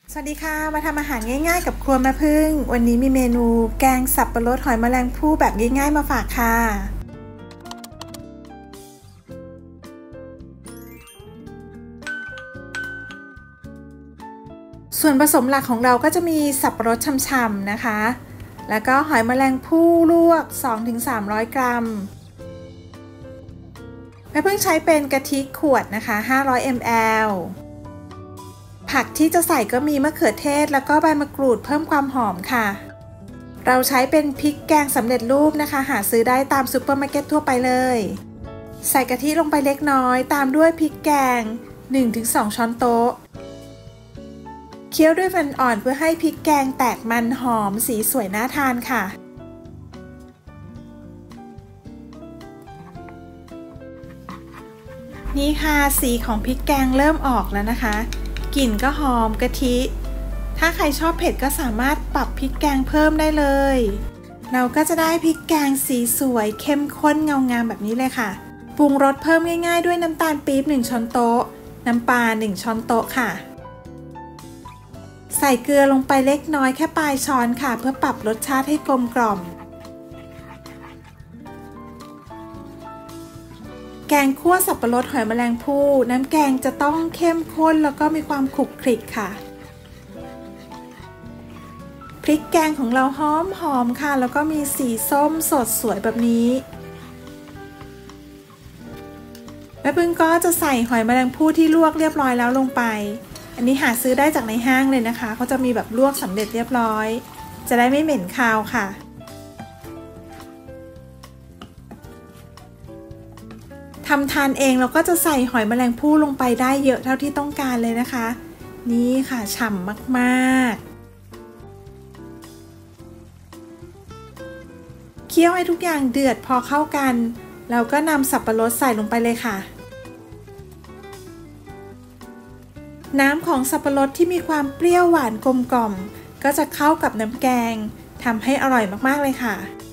สวัสดีค่ะมาทำอาหารง่ายๆกับครัวแม่พึ่งวันนี้มีเมนูแกงสับปะรดหอยแมลงภู่แบบง่ายๆมาฝากค่ะส่วนผสมหลักของเราก็จะมีสับปะรดฉ่ำๆนะคะแล้วก็หอยแมลงภู่ลวก 2-300 กรัมแม่พึ่งใช้เป็นกะทิขวดนะคะ500 mlผักที่จะใส่ก็มีมะเขือเทศแล้วก็ใบมะกรูดเพิ่มความหอมค่ะเราใช้เป็นพริกแกงสำเร็จรูปนะคะหาซื้อได้ตามซุปเปอร์มาร์เก็ตทั่วไปเลยใส่กะทิลงไปเล็กน้อยตามด้วยพริกแกง 1-2 ช้อนโต๊ะเคี่ยวด้วยไฟอ่อนเพื่อให้พริกแกงแตกมันหอมสีสวยน่าทานค่ะนี่ค่ะสีของพริกแกงเริ่มออกแล้วนะคะกลิ่นก็หอมกะทิถ้าใครชอบเผ็ดก็สามารถปรับพริกแกงเพิ่มได้เลยเราก็จะได้พริกแกงสีสวยเข้มข้นเงางามแบบนี้เลยค่ะปรุงรสเพิ่มง่ายๆด้วยน้ำตาลปี๊บ1ช้อนโต๊ะน้ำปลา1ช้อนโต๊ะค่ะใส่เกลือลงไปเล็กน้อยแค่ปลายช้อนค่ะเพื่อปรับรสชาติให้กลมกล่อมแกงคั่วสับปะรดหอยแมลงภู่น้ำแกงจะต้องเข้มข้นแล้วก็มีความขรุกขริกค่ะพริกแกงของเราหอมค่ะแล้วก็มีสีส้มสดสวยแบบนี้แม่พึ่งก็จะใส่หอยแมลงภู่ที่ลวกเรียบร้อยแล้วลงไปอันนี้หาซื้อได้จากในห้างเลยนะคะเขาจะมีแบบลวกสำเร็จเรียบร้อยจะได้ไม่เหม็นคาวค่ะทำทานเองเราก็จะใส่หอยแมลงภู่ลงไปได้เยอะเท่าที่ต้องการเลยนะคะนี่ค่ะฉ่ำมากๆเคี่ยวให้ทุกอย่างเดือดพอเข้ากันเราก็นำสับปะรดใส่ลงไปเลยค่ะน้ำของสับปะรดที่มีความเปรี้ยวหวานกลมกล่อมก็จะเข้ากับน้ำแกงทำให้อร่อยมากๆเลยค่ะ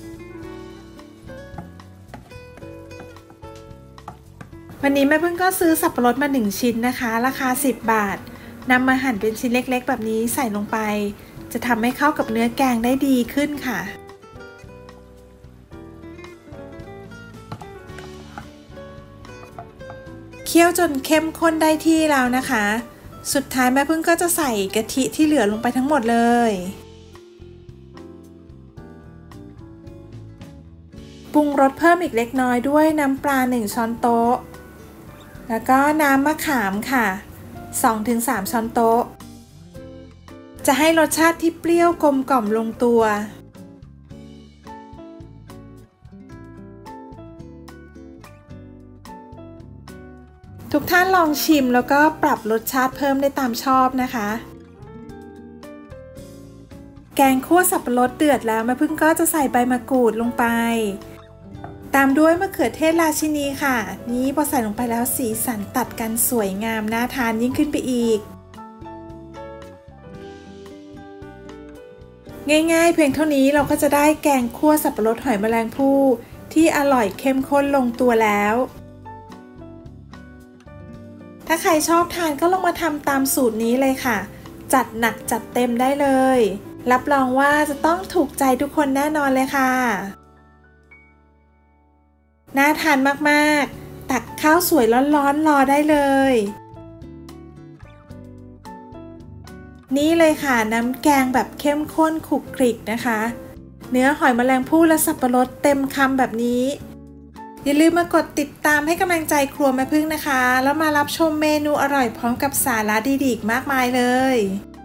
วันนี้แม่พึ่งก็ซื้อสับปะรดมา1ชิ้นนะคะราคา10 บาทนำมาหั่นเป็นชิ้นเล็กๆแบบนี้ใส่ลงไปจะทำให้เข้ากับเนื้อแกงได้ดีขึ้นค่ะเคี่ยวจนเข้มข้นได้ที่แล้วนะคะสุดท้ายแม่พึ่งก็จะใส่กะทิที่เหลือลงไปทั้งหมดเลยปรุงรสเพิ่มอีกเล็กน้อยด้วยน้ำปลา1ช้อนโต๊ะแล้วก็น้ำมะขามค่ะ 2-3 ช้อนโต๊ะจะให้รสชาติที่เปรี้ยวกลมกล่อมลงตัวทุกท่านลองชิมแล้วก็ปรับรสชาติเพิ่มได้ตามชอบนะคะแกงคั่วสับปะรดเดือดแล้วแม่พึ่งก็จะใส่ใบมะกรูดลงไปตามด้วยมะเขือเทศราชินีค่ะนี้พอใส่ลงไปแล้วสีสันตัดกันสวยงามน่าทานยิ่งขึ้นไปอีกง่ายๆเพียงเท่านี้เราก็จะได้แกงคั่วสับปะรดหอยแมลงภู่ที่อร่อยเข้มข้นลงตัวแล้วถ้าใครชอบทานก็ลองมาทำตามสูตรนี้เลยค่ะจัดหนักจัดเต็มได้เลยรับรองว่าจะต้องถูกใจทุกคนแน่นอนเลยค่ะน่าทานมากๆตักข้าวสวยร้อนๆรอได้เลยนี่เลยค่ะน้ำแกงแบบเข้มข้นขรุกขริกนะคะเนื้อหอยแมลงภู่และสับปะรดเต็มคำแบบนี้อย่าลืมมากดติดตามให้กำลังใจครัวแม่พึ่งนะคะแล้วมารับชมเมนูอร่อยพร้อมกับสาระดีๆมากมายเลย